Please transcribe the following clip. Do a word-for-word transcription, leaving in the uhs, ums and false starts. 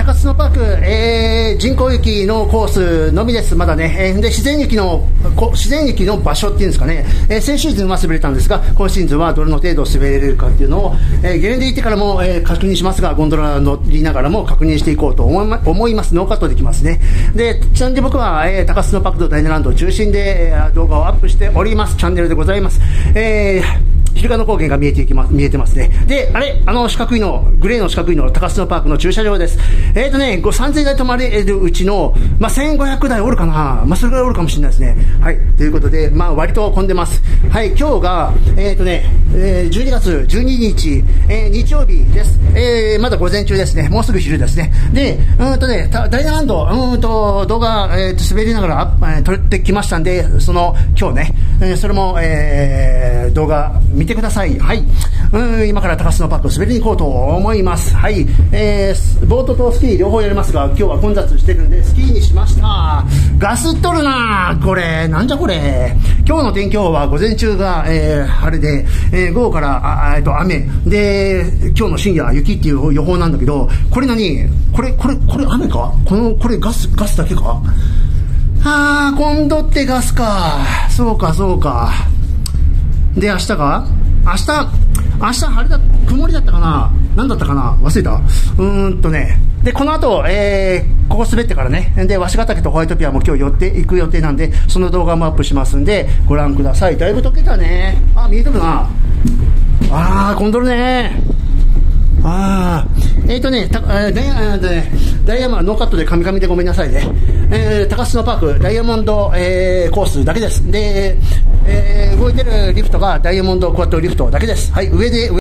高津のパーク、えー、人工雪のコースのみです。まだね、えー、で自然雪の自然雪の場所っていうんですかね、えー、先シーズンは滑れたんですが、今シーズンはどれの程度滑れるかっていうのを、えー、ゲレンデ行ってからも、えー、確認しますが、ゴンドラ乗りながらも確認していこうと思いま、思います。ノーカットできますね。で、ちなみに僕は、えー、高津のパークとダイナランドを中心で、えー、動画をアップしておりますチャンネルでございます。えー昼間の高原が見えていきます、見えてますね。で、あれ、あの四角いの、グレーの四角いの、高須のパークの駐車場です。えーとね、さんぜんだい止まれるうちの、まあ、せんごひゃくだいおるかな、まあ、それぐらいおるかもしれないですね。はい、ということで、まあ、割と混んでます。はい、今日が、えーとね、えー、じゅうにがつじゅうににち、えー、日曜日です。えー、まだ午前中ですね。もうすぐ昼ですね。で、うんとね、ダイナランド、うんと、動画、えーと、滑りながら、えー、撮ってきましたんで、その、今日ね、えー、それも、えー、動画見てください。はい。うん今から高須のパークを滑りに行こうと思います。はい、えー、ボートとスキー両方やりますが、今日は混雑してるんでスキーにしました。ガスっとるなこれ、なんじゃこれ。今日の天気予報は午前中が、えー、晴れで、えー、午後からあ、えー、と雨で、今日の深夜雪っていう予報なんだけど、これ何これこれこれ雨か、このこれガスガスだけか。あー、今度ってガスか。そうかそうか。で、明日か明日、明日晴れだ、曇りだったかな、何だったかな、忘れた。うーんとね、で、この後、えー、ここ滑ってからね、で、鷲ヶ岳とホワイトピアも今日寄っていく予定なんで、その動画もアップしますんで、ご覧ください。だいぶ溶けたね。あ、見えてるな。あー、混んどるね。あー、えーとね、たえーダイヤねダイヤモンドノーカットでカミカミでごめんなさいね。えー、高須のパークダイヤモンド、えー、コースだけです。で、えー、動いてるリフトがダイヤモンドクワッドリフトだけです。はい、上で上